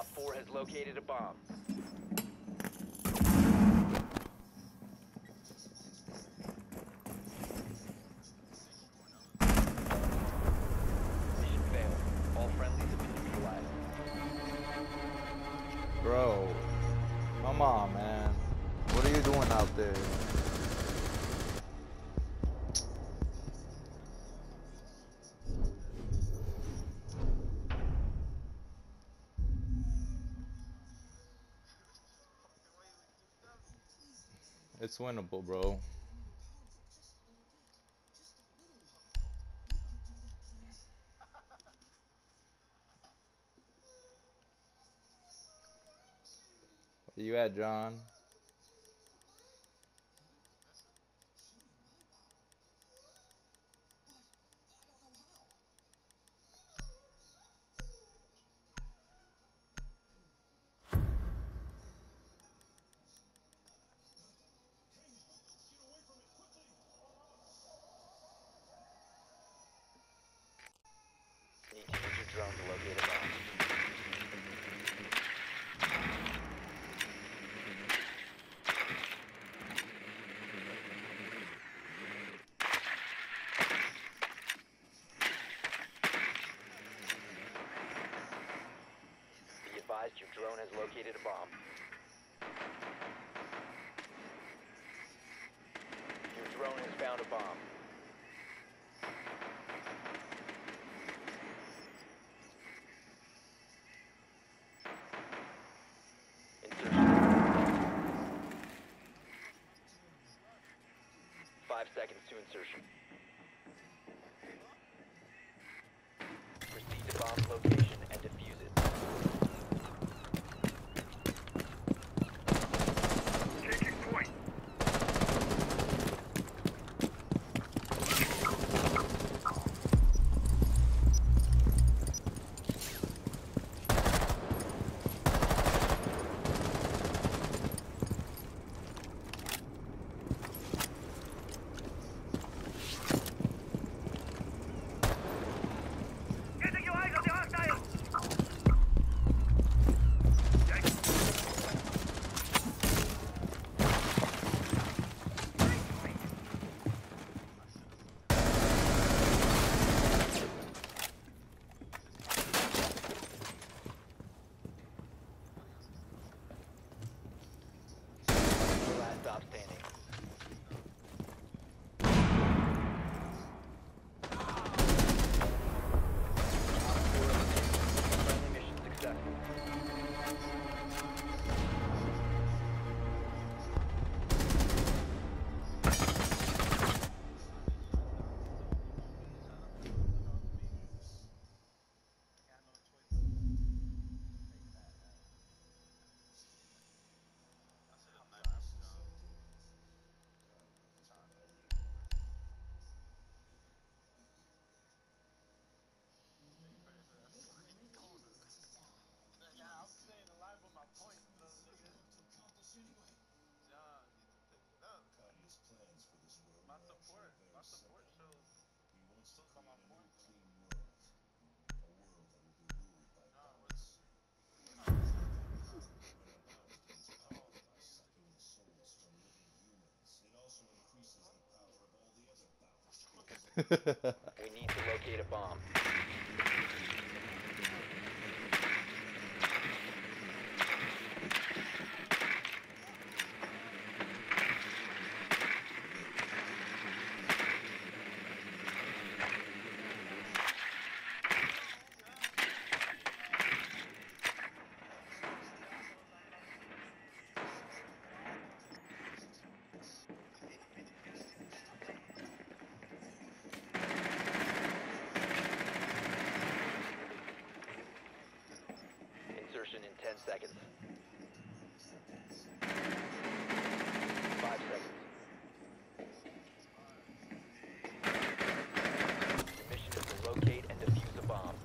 Op 4 has located a bomb. Mission failed. All friendlies have been neutralized. Bro, come on, man. What are you doing out there? It's winnable, bro. Where you at, John? Need to use your drone to locate a bomb. Be advised your drone has located a bomb. Your drone has found a bomb. Insertion. 5 seconds to insertion. Proceed to bomb's location and defuse it. Taking point. Getting your eyes on the hostiles. Last stop standing. Friendly mission successful. We need to locate a bomb. Insertion in 10 seconds. 5 seconds. Your mission is to locate and defuse a bomb.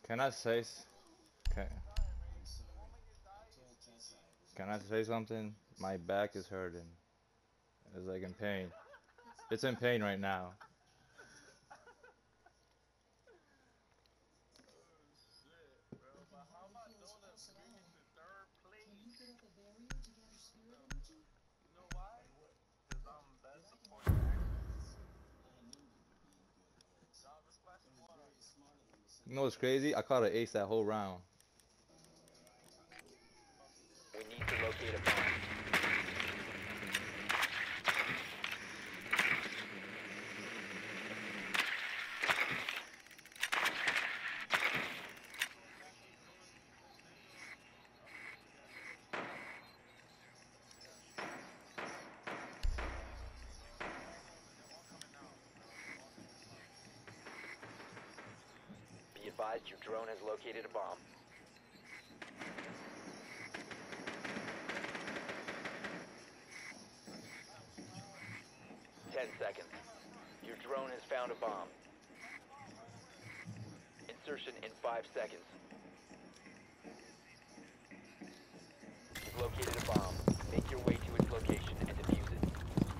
Can I say? Can, can I say something? My back is hurting. It's like in pain. It's in pain right now. You know what's crazy? I caught an ace that whole round. We need to locate a bomb. Be advised your drone has located a bomb. Ten seconds. Your drone has found a bomb. Insertion in 5 seconds. You've located a bomb. Make your way to its location and defuse it.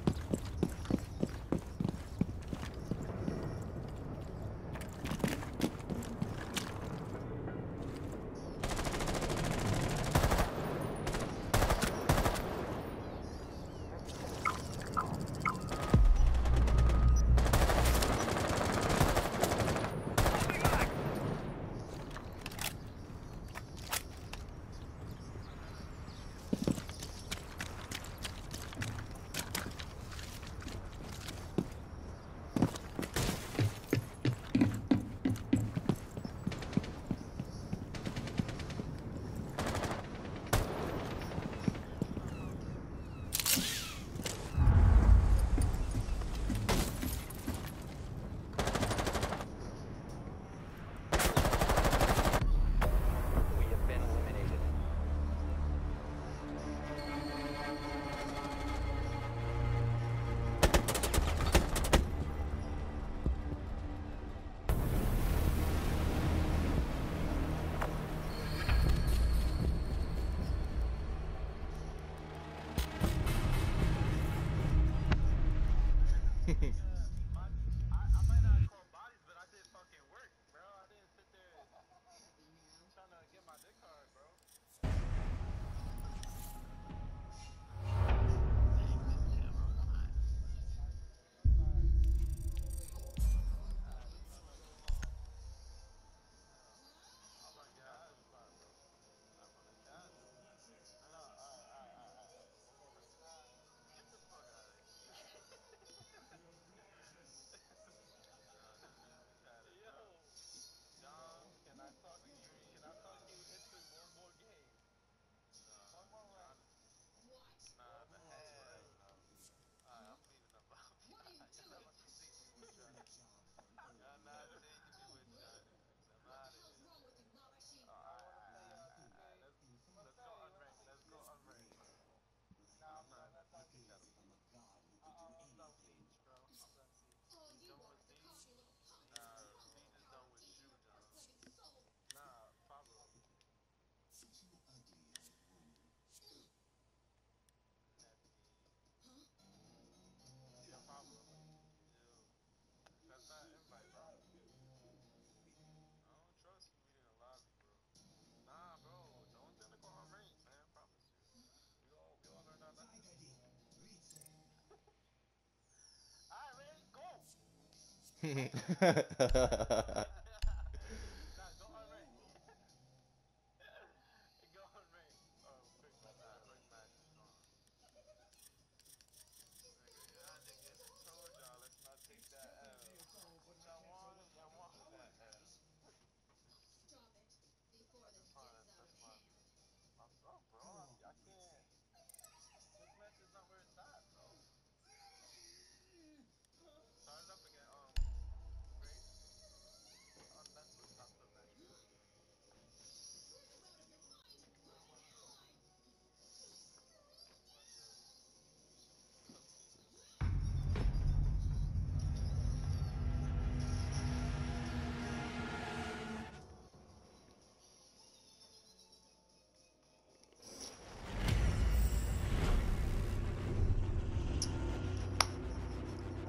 We have been eliminated.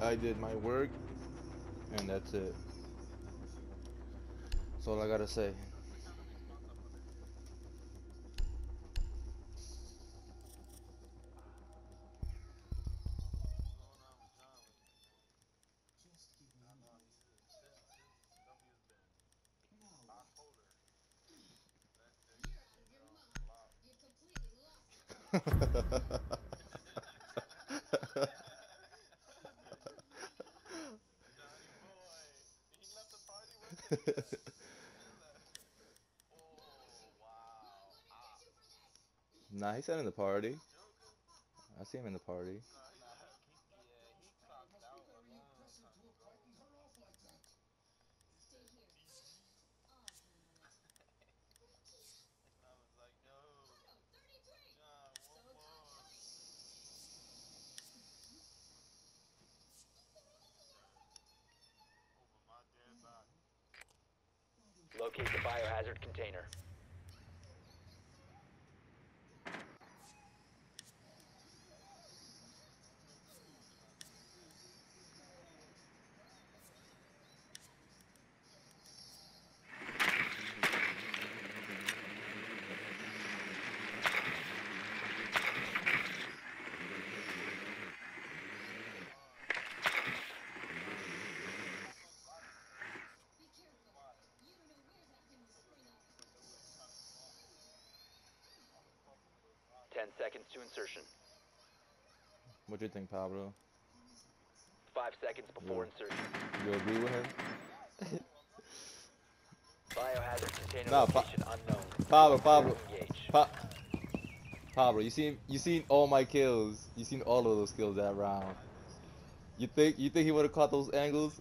I did my work, and that's it. That's all I gotta say. Nah, he's not in the party. I see him in the party. 4. Locate the biohazard container. Ten seconds to insertion. What do you think, Pablo? 5 seconds before insertion. You agree with him? Biohazard container Nah, location unknown. Pablo. Engage. Pablo, you seen all my kills. You seen all of those kills that round. You think he would have caught those angles?